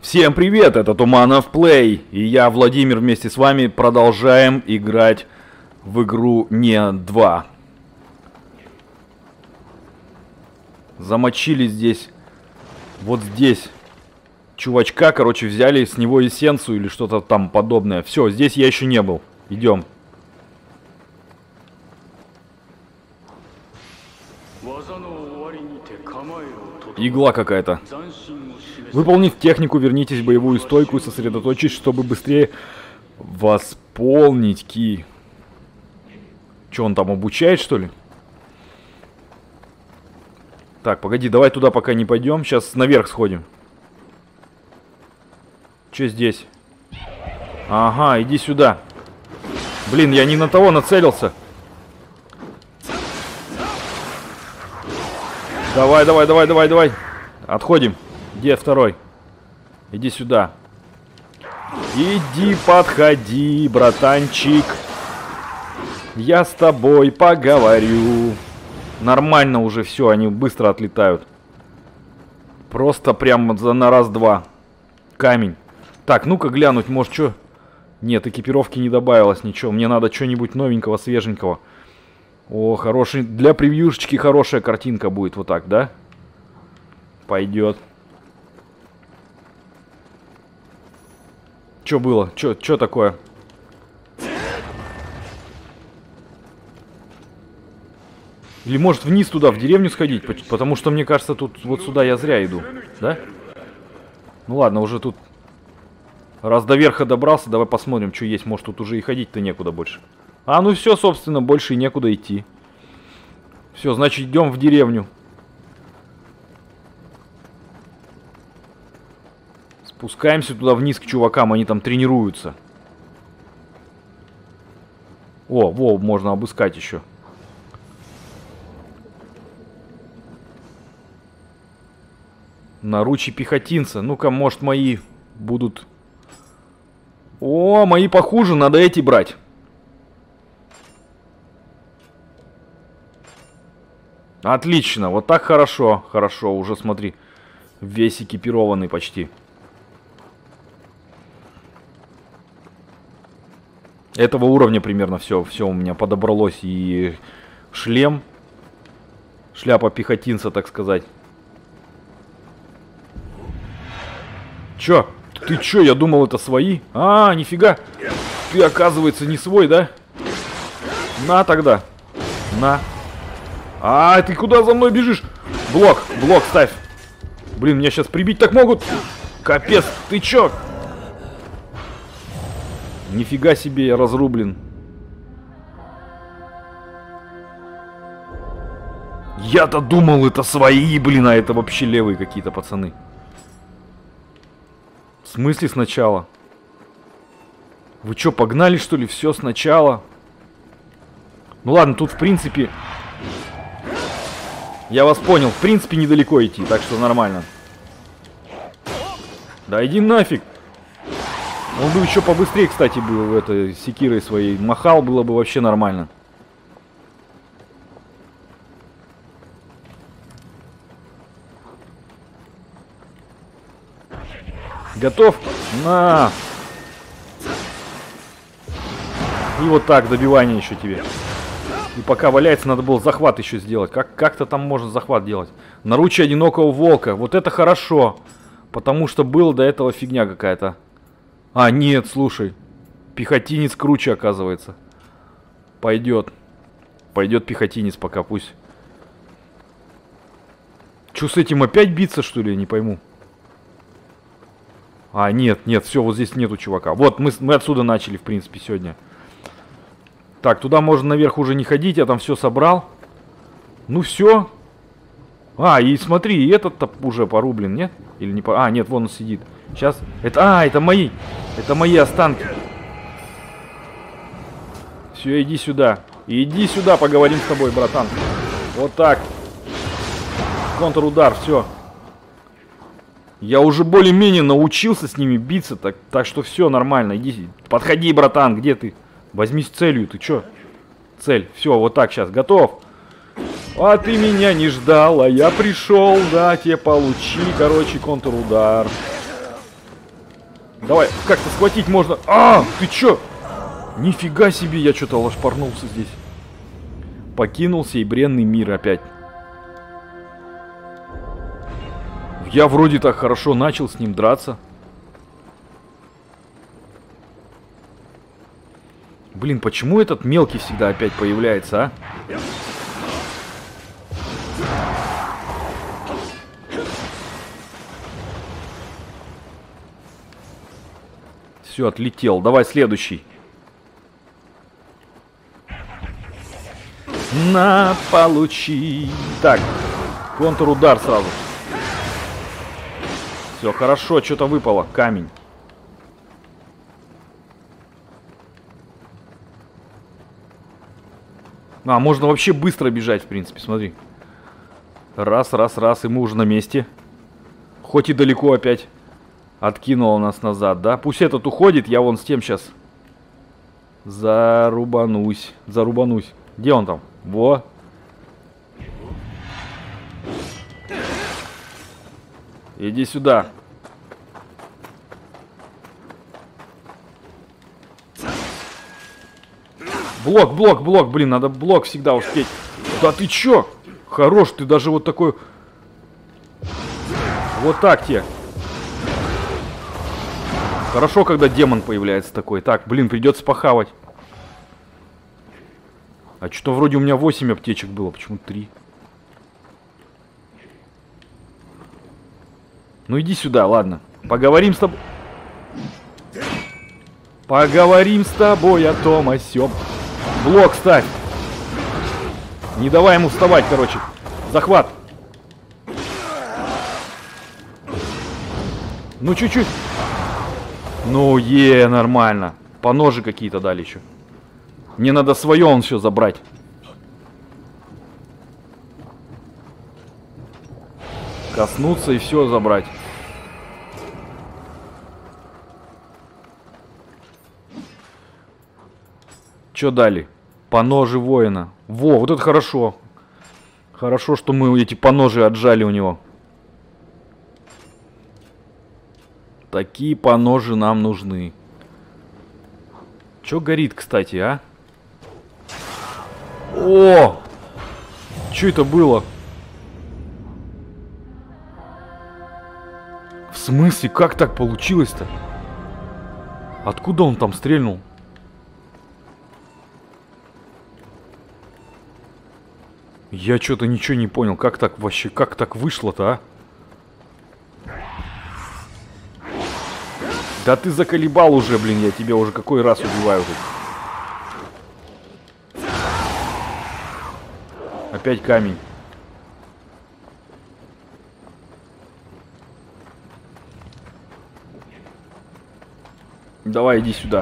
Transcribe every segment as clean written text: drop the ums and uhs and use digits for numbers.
Всем привет, это Туманов Плей, и я, Владимир, вместе с вами продолжаем играть в игру Не 2. Замочили здесь, вот здесь, чувачка, короче, взяли с него эссенцию или что-то там подобное. Все, здесь я еще не был, идем. Игла какая-то. Выполнив технику, вернитесь в боевую стойку и сосредоточьтесь, чтобы быстрее восполнить ки. Че, он там обучает, что ли? Так, погоди, давай туда пока не пойдем. Сейчас наверх сходим. Че здесь? Ага, иди сюда. Блин, я не на того нацелился. Давай, давай, давай, давай, давай. Отходим. Где второй? Иди сюда. Иди, подходи, братанчик. Я с тобой поговорю. Нормально уже все, они быстро отлетают. Просто прям на раз-два. Камень. Так, ну-ка глянуть, может, что? Нет, экипировки не добавилось ничего. Мне надо что-нибудь новенького, свеженького. О, хороший. Для превьюшечки хорошая картинка будет. Вот так, да? Пойдет. Что было? Что такое? Или может вниз туда, в деревню сходить? Потому что мне кажется, тут вот сюда я зря иду. Да? Ну ладно, уже тут... Раз до верха добрался, давай посмотрим, что есть. Может, тут уже и ходить-то некуда больше. А, ну все, собственно, больше и некуда идти. Все, значит, идем в деревню. Спускаемся туда вниз к чувакам, они там тренируются. О, во, можно обыскать еще. Наручи пехотинца. Ну-ка, может, мои будут... О, мои похуже, надо эти брать. Отлично, вот так хорошо. Хорошо, уже смотри. Весь экипированный почти. Этого уровня примерно все у меня подобралось. И шлем. Шляпа пехотинца, так сказать. Чё? Ты чё? Я думал, это свои. А, нифига. Ты, оказывается, не свой, да? На тогда. На. А, ты куда за мной бежишь? Блок, блок ставь. Блин, меня сейчас прибить так могут. Капец, ты чё? Нифига себе, я разрублен. Я-то думал, это свои, блин, а это вообще левые какие-то пацаны. В смысле сначала? Вы чё, погнали, что ли? Все сначала? Ну ладно, тут в принципе... Я вас понял, в принципе недалеко идти, так что нормально. Да иди нафиг. Он бы еще побыстрее, кстати, был этой секирой своей. Махал, было бы вообще нормально. Готов? На! И вот так, добивание еще тебе. И пока валяется, надо было захват еще сделать. Как-то там можно захват делать. Наручи одинокого волка. Вот это хорошо. Потому что было до этого фигня какая-то. А, нет, слушай. Пехотинец круче, оказывается. Пойдет. Пойдет пехотинец пока, пусть. Че, с этим опять биться, что ли? Я не пойму. А, нет, нет, все, вот здесь нету чувака. Вот, мы отсюда начали, в принципе, сегодня. Так, туда можно наверх уже не ходить, я там все собрал. Ну все. А, и смотри, и этот-то уже порублен, нет? Или не по... А, нет, вон он сидит. Сейчас. Это... А, это мои. Это мои останки. Все, иди сюда. Иди сюда, поговорим с тобой, братан. Вот так. Контрудар, все. Я уже более-менее научился с ними биться, так что все нормально. Иди, подходи, братан, где ты? Возьмись целью, ты чё? Цель, все, вот так сейчас, готов. А ты меня не ждал, а я пришел, да, тебе получи, короче, контрудар. Давай, как-то схватить можно. А, ты чё? Нифига себе, я что-то лошпарнулся здесь. Покинул сей бренный мир опять. Я вроде так хорошо начал с ним драться. Блин, почему этот мелкий всегда опять появляется, а? Все, отлетел. Давай следующий. На, получи. Так, контрудар сразу. Все, хорошо, что-то выпало. Камень. А, можно вообще быстро бежать, в принципе, смотри. Раз, раз, раз, и мы уже на месте. Хоть и далеко опять. Откинуло нас назад, да? Пусть этот уходит, я вон с тем сейчас зарубанусь. Зарубанусь. Где он там? Во. Иди сюда. Блок, блок, блок, блин, надо блок всегда успеть. Да ты чё? Хорош, ты даже вот такой... Вот так тебе. Хорошо, когда демон появляется такой. Так, блин, придется похавать. А что-то вроде у меня 8 аптечек было, почему 3? Ну иди сюда, ладно. Поговорим с тобой. Поговорим с тобой о том, о сём. Блок ставь. Не давай ему вставать, короче. Захват. Ну чуть-чуть. Ну нормально. По ножи какие-то дали еще. Мне надо свое он все забрать. Коснуться и все забрать. Что дали? Поножи воина. Во, вот это хорошо. Хорошо, что мы эти поножи отжали у него. Такие поножи нам нужны. Чё горит, кстати, а? О! Чё это было? В смысле? Как так получилось-то? Откуда он там стрельнул? Я что-то ничего не понял. Как так вообще, как так вышло-то, а? Да ты заколебал уже, блин, я тебя уже какой раз убиваю тут. Опять камень. Давай, иди сюда.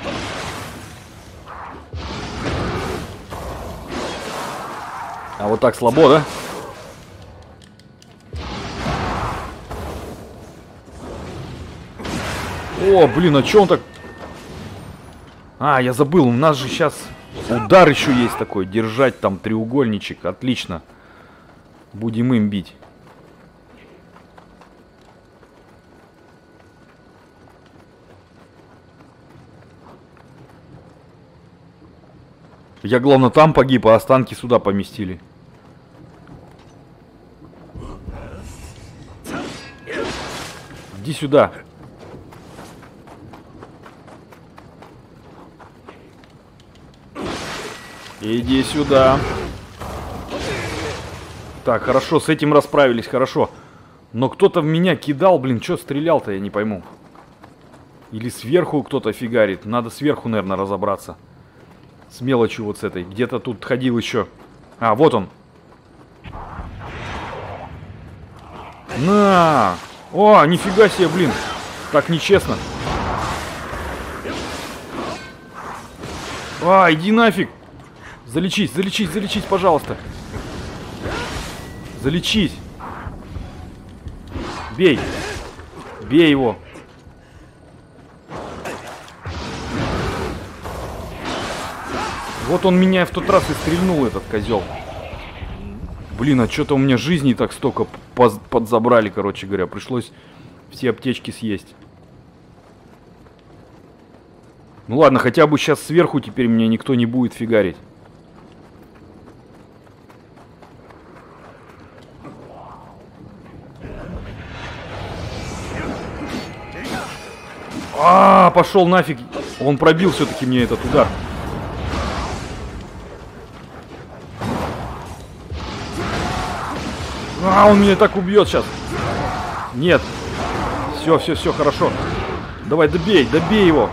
А вот так слабо, да? О, блин, а чё он так... А, я забыл, у нас же сейчас удар еще есть такой. Держать там треугольничек, отлично. Будем им бить. Я, главное, там погиб, а останки сюда поместили. Иди сюда. Иди сюда. Так, хорошо, с этим расправились, хорошо. Но кто-то в меня кидал, блин, что стрелял-то, я не пойму. Или сверху кто-то фигарит. Надо сверху, наверное, разобраться. С мелочью вот с этой. Где-то тут ходил еще. А, вот он. На! О, нифига себе, блин. Так нечестно. А, иди нафиг. Залечись, залечись, залечись, пожалуйста. Залечись. Бей. Бей его. Вот он меня в тот раз и стрельнул, этот козел. Блин, а что-то у меня жизни так столько подзабрали, короче говоря. Пришлось все аптечки съесть. Ну ладно, хотя бы сейчас сверху теперь меня никто не будет фигарить. Пошел нафиг. Он пробил все-таки мне этот удар. Он меня так убьет сейчас. Нет. Все, хорошо. Давай, добей его.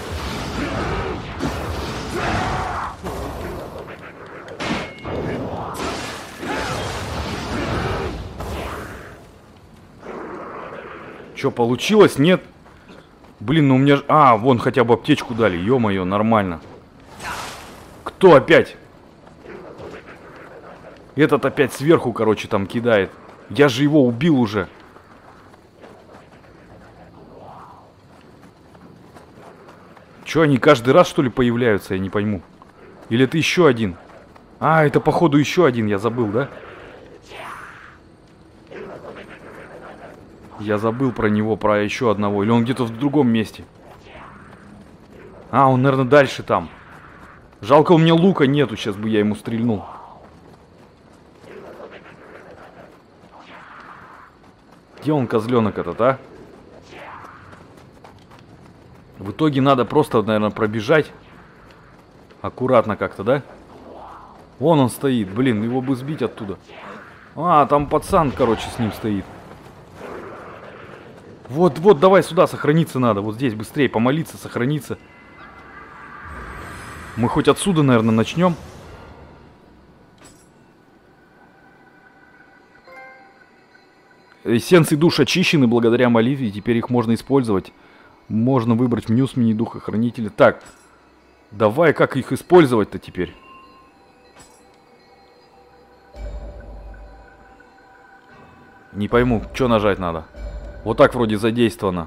Что, получилось? Нет. Блин, ну у меня же... вон хотя бы аптечку дали. Ё-моё, нормально. Кто опять? Этот опять сверху, короче, там кидает. Я же его убил уже. Чё, они каждый раз, что ли, появляются? Я не пойму. Или это еще один? Это, походу, еще один. Я забыл, да? Я забыл про него, про еще одного. Или он где-то в другом месте? Он, наверное, дальше там. Жалко, у меня лука нету. Сейчас бы я ему стрельнул. Где он, козленок этот, а? В итоге надо просто, наверное, пробежать. Аккуратно как-то, да? Вон он стоит. Блин, его бы сбить оттуда. Там пацан, короче, с ним стоит. Вот, давай сюда, сохраниться надо. Вот здесь быстрее помолиться, сохраниться. Мы хоть отсюда, наверное, начнем. Эссенции душ очищены благодаря молитве, и теперь их можно использовать. Можно выбрать меню смени духа хранителя. Так, давай, как их использовать-то теперь? Не пойму, что нажать надо. Вот так вроде задействовано.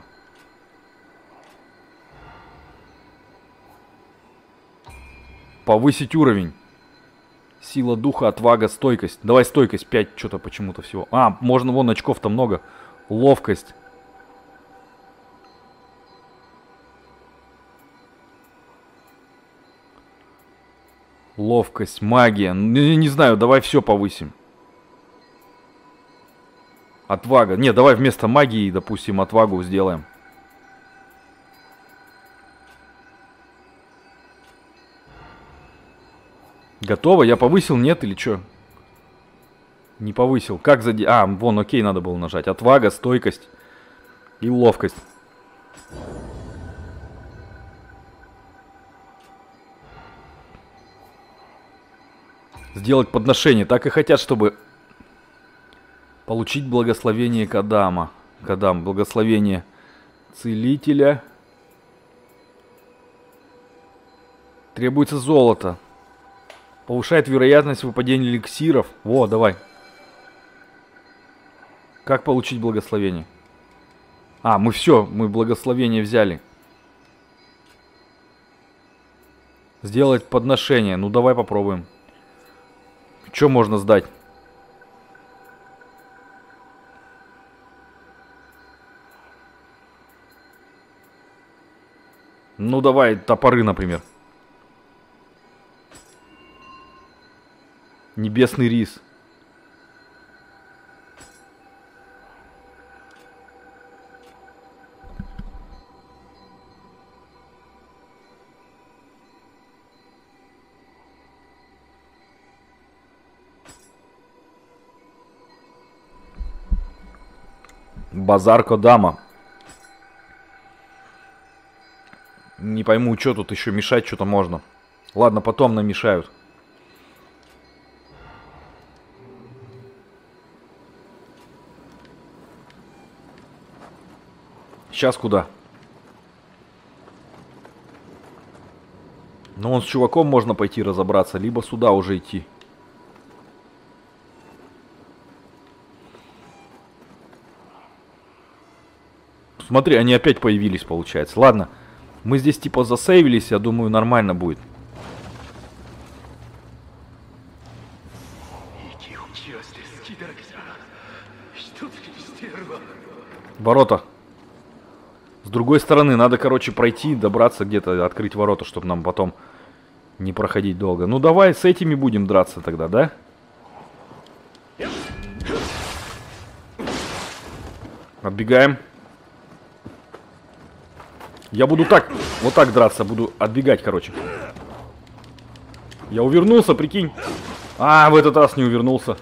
Повысить уровень. Сила духа, отвага, стойкость. Давай стойкость 5, что-то почему-то всего. Можно, вон очков-то много. Ловкость. Ловкость, магия. Не знаю, давай все повысим. Отвага. Не, давай вместо магии, допустим, отвагу сделаем. Готово? Я повысил, нет или что? Не повысил. Как вон, окей, надо было нажать. Отвага, стойкость и ловкость. Сделать подношение. Так и хотят, чтобы получить благословение Кадама. Кадам, благословение целителя. Требуется золото. Повышает вероятность выпадения эликсиров. Давай. Как получить благословение? Мы благословение взяли. Сделать подношение. Ну, давай попробуем. Что можно сдать? Ну, давай топоры, например. Небесный рис. Базар Кодама. Не пойму, что тут еще мешать, что-то можно. Ладно, потом намешают. Сейчас куда? Ну, вон с чуваком можно пойти разобраться, либо сюда уже идти. Смотри, они опять появились, получается. Ладно, мы здесь типа засейвились, я думаю, нормально будет. Ворота. другой стороны надо, короче, пройти, добраться где-то, открыть ворота, чтобы нам потом не проходить долго. Ну давай с этими будем драться тогда, да? Отбегаем. Я буду так, вот так драться, буду отбегать, короче. Я увернулся, прикинь. А, в этот раз не увернулся.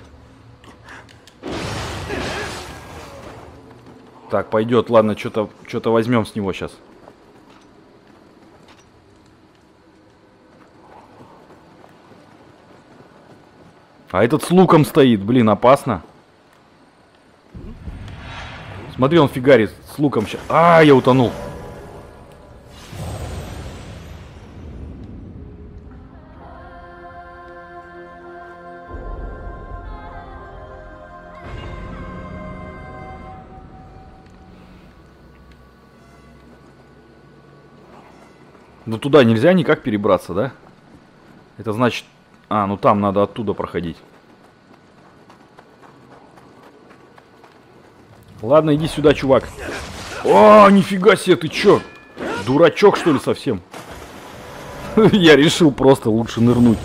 Так, пойдет, ладно, что-то возьмем с него сейчас. А этот с луком стоит, блин, опасно. Смотри, он фигарит с луком сейчас. А, я утонул. Ну туда нельзя никак перебраться, да? Это значит... А, ну там надо оттуда проходить. Ладно, иди сюда, чувак. О, нифига себе, ты чё? Дурачок, что ли, совсем? Я решил просто лучше нырнуть.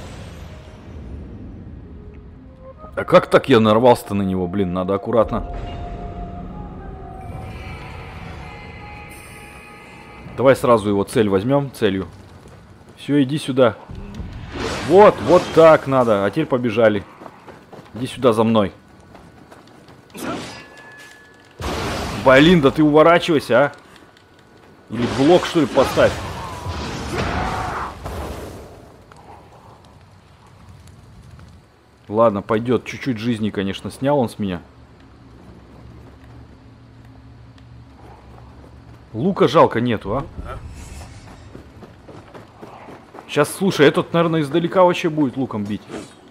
А как так я нарвался-то на него? Блин, надо аккуратно. Давай сразу его цель возьмем, целью. Все, иди сюда. Вот, вот так надо. А теперь побежали. Иди сюда за мной. Блин, да ты уворачивайся, а. Или блок, что ли, поставь. Ладно, пойдет. Чуть-чуть жизни, конечно, снял он с меня. Лука жалко нету, а? Сейчас, слушай, этот, наверное, издалека вообще будет луком бить.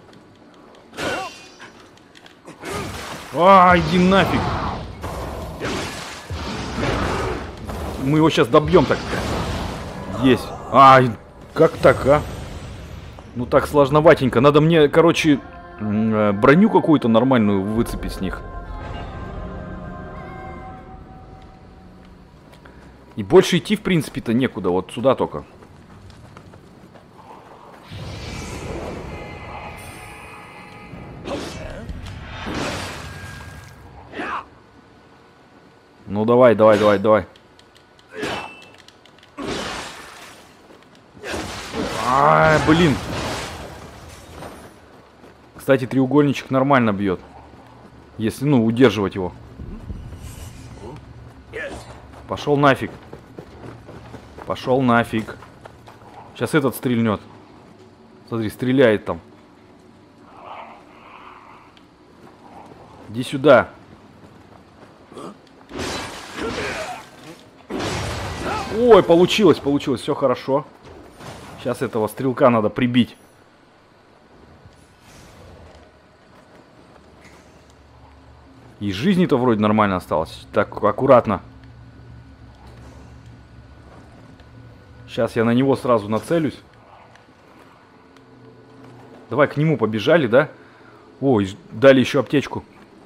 А, иди нафиг. Мы его сейчас добьем так. Есть. А, как так, а? Ну так сложноватенько. Надо мне, короче, броню какую-то нормальную выцепить с них. И больше идти, в принципе-то, некуда. Вот сюда только. Ну давай, давай, давай, давай. А, блин. Кстати, треугольничек нормально бьет. Если, ну, удерживать его. Пошел нафиг. Пошел нафиг. Сейчас этот стрельнет. Смотри, стреляет там. Иди сюда. Ой, получилось, получилось, все хорошо. Сейчас этого стрелка надо прибить. И жизни-то вроде нормально осталось. Так, аккуратно. Сейчас я на него сразу нацелюсь. Давай к нему побежали, да? Ой, дали еще аптечку.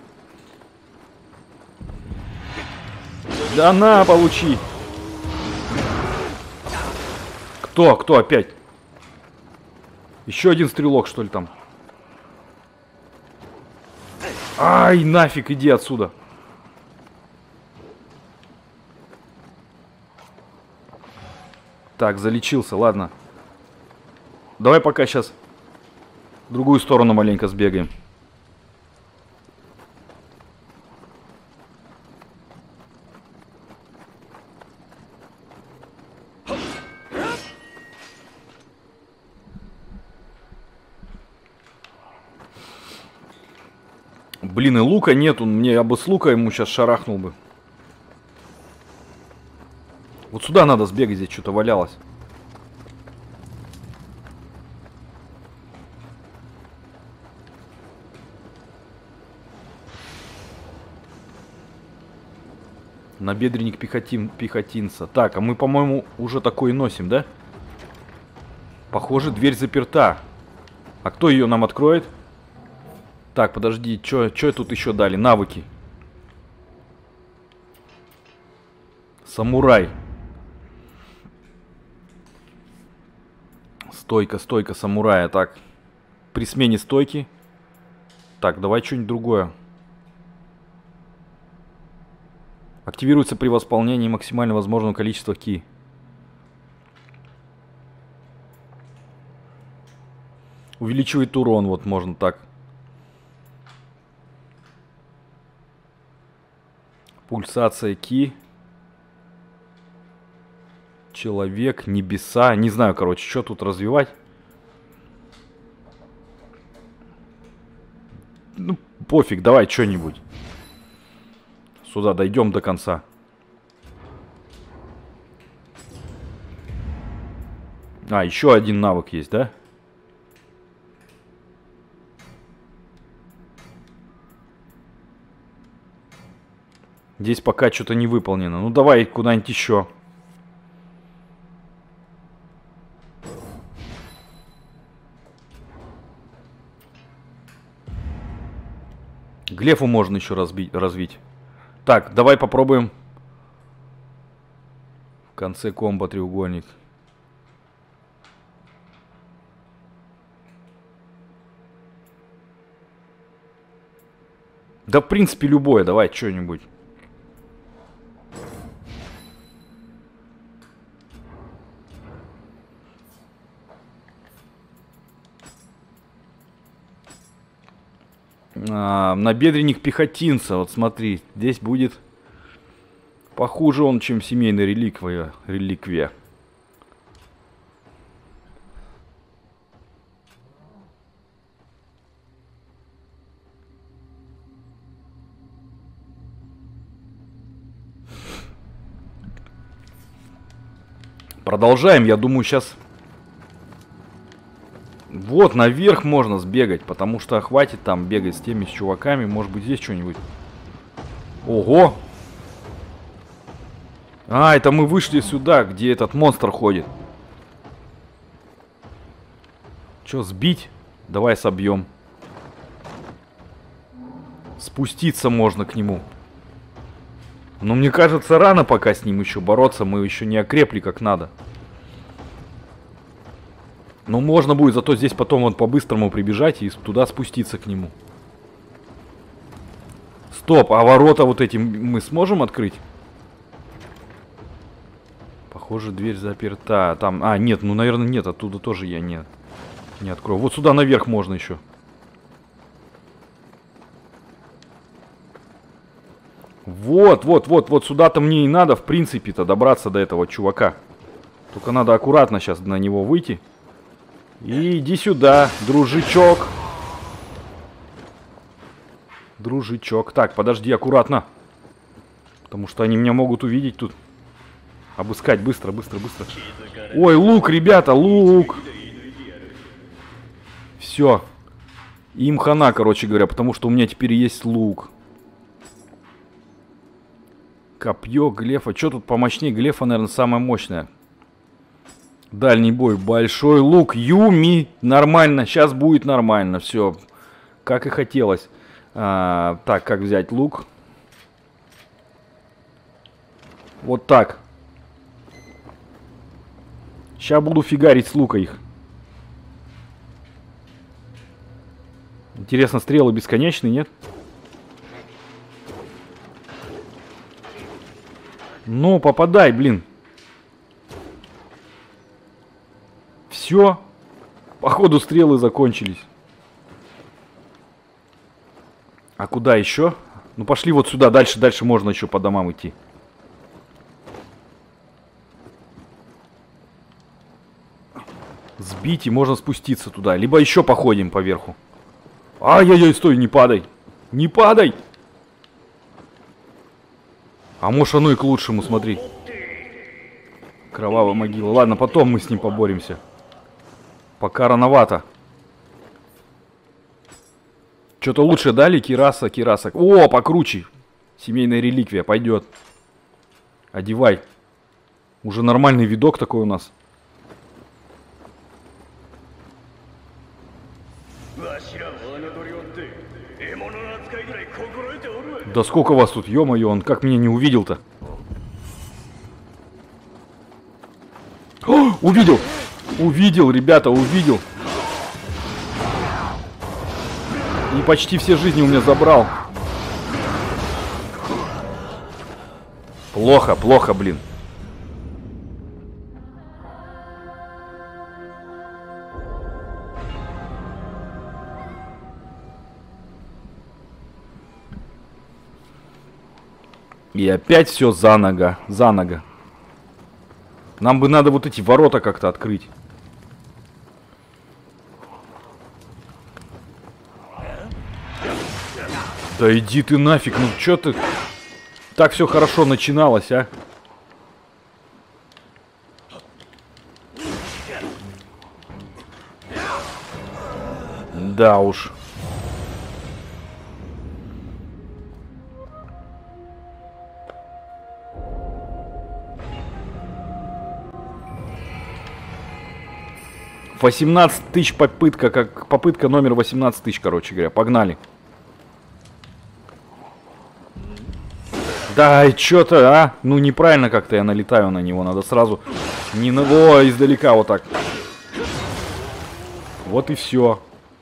Да на, получи. Кто? Кто опять? Еще один стрелок, что ли, там? Ай, нафиг, иди отсюда. Так, залечился, ладно. Давай пока сейчас в другую сторону маленько сбегаем. Блин, и лука нет, я бы с лука ему сейчас шарахнул бы. Вот сюда надо сбегать, здесь что-то валялось. Набедренник пехотинца. Так, а мы, по-моему, уже такой носим, да? Похоже, дверь заперта. А кто ее нам откроет? Так, подожди, что тут еще дали? Навыки. Самурай. Стойка, стойка самурая. Так, при смене стойки. Так, давай что-нибудь другое. Активируется при восполнении максимально возможного количества ки. Увеличивает урон, вот можно так. Пульсация ки. Человек, небеса. Не знаю, короче, что тут развивать. Ну, пофиг, давай что-нибудь. Сюда дойдем до конца. А, еще один навык есть, да? Здесь пока что-то не выполнено. Ну, давай куда-нибудь еще. Глефу можно еще развить. Так, давай попробуем. В конце комбо треугольник. Да, в принципе, любое. Давай что-нибудь. Набедренник пехотинца. Вот смотри, здесь будет похуже он, чем семейная реликвия. Продолжаем, я думаю, сейчас... Вот, наверх можно сбегать, потому что хватит там бегать с теми чуваками. Может быть, здесь что-нибудь. Ого! А, это мы вышли сюда, где этот монстр ходит. Че, сбить? Давай собьем. Спуститься можно к нему. Но мне кажется, рано пока с ним еще бороться. Мы еще не окрепли как надо. Но можно будет зато здесь потом вот по-быстрому прибежать и туда спуститься к нему. Стоп, а ворота вот эти мы сможем открыть? Похоже, дверь заперта. Там, а, нет, ну, наверное, нет. Оттуда тоже я не открою. Вот сюда наверх можно еще. Вот сюда-то мне и надо, в принципе-то, добраться до этого чувака. Только надо аккуратно сейчас на него выйти. И иди сюда, дружичок. Дружичок. Так, подожди, аккуратно. Потому что они меня могут увидеть тут. Обыскать, быстро, быстро, быстро. Ой, лук, ребята, лук. Все. Им хана, короче говоря, потому что у меня теперь есть лук. Копье, глефа. Что тут помощнее? Глефа, наверное, самая мощная. Дальний бой. Большой лук. Юми. Нормально. Сейчас будет нормально. Все. Как и хотелось. Так, как взять лук? Вот так. Сейчас буду фигарить с лука их. Интересно, стрелы бесконечные, нет? Ну, попадай, блин. Все. Походу, стрелы закончились. А куда еще? Ну, пошли вот сюда. Дальше можно еще по домам идти. Сбить, и можно спуститься туда. Либо еще походим по верху. Ай-яй-яй, стой, не падай. Не падай. А может, оно и к лучшему, смотри. Кровавая могила. Ладно, потом мы с ним поборемся. Пока рановато. Что-то лучше дали, кираса. О, покруче. Семейная реликвия, пойдет. Одевай. Уже нормальный видок такой у нас. Да сколько вас тут, ё-моё, он как меня не увидел-то? Увидел! Увидел, ребята, увидел. И почти все жизни у меня забрал. Плохо, плохо, блин. И опять все за нога, за нога. Нам бы надо вот эти ворота как-то открыть. Да иди ты нафиг, ну чё ты... Так все хорошо начиналось, а? Да уж. $18 000 попытка, как попытка номер 18 000, короче говоря. Погнали. Да, и чё-то, а? Ну, неправильно как-то я налетаю на него. Надо сразу не на... О, издалека вот так. Вот и все.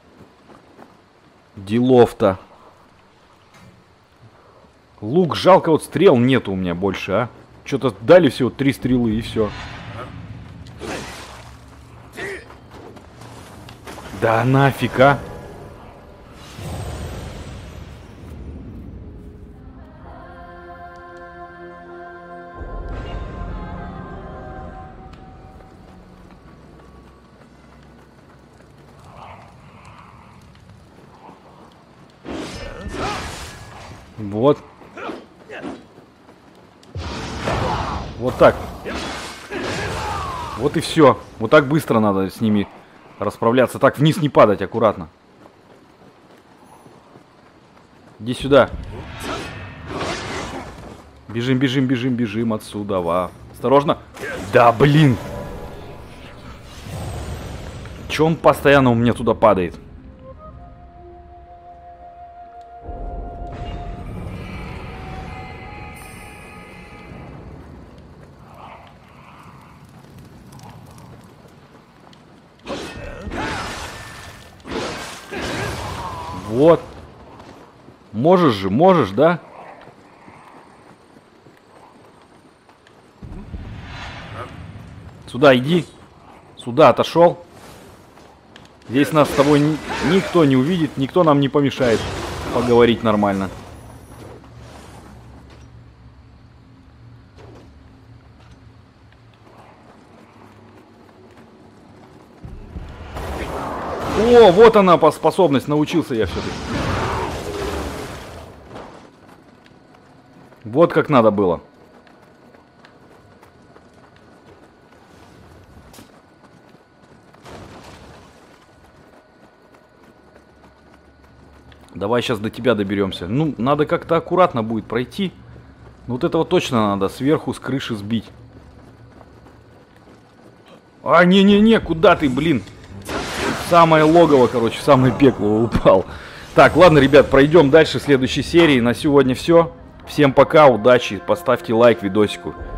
Делов-то. Лук жалко, вот стрел нету у меня больше, а? Что-то дали всего 3 стрелы и все. Да нафиг, а? Вот. Вот так. Вот и все. Вот так быстро надо с ними расправляться. Так, вниз не падать, аккуратно. Иди сюда. Бежим, бежим, бежим, бежим отсюда. Ва. Осторожно. Да, блин. Че он постоянно у меня туда падает? Вот. Можешь же, можешь, да? Сюда иди. Сюда отошел. Здесь нас с тобой никто не увидит, никто нам не помешает поговорить нормально. О, вот она способность, научился я все-таки. Вот как надо было. Давай сейчас до тебя доберемся. Ну, надо как-то аккуратно будет пройти. Вот этого точно надо сверху с крыши сбить. А, не-не-не, куда ты, блин? Самое логово, короче, самое пекло упал. Так, ладно, ребят, пройдем дальше в следующей серии. На сегодня все. Всем пока, удачи, поставьте лайк видосику.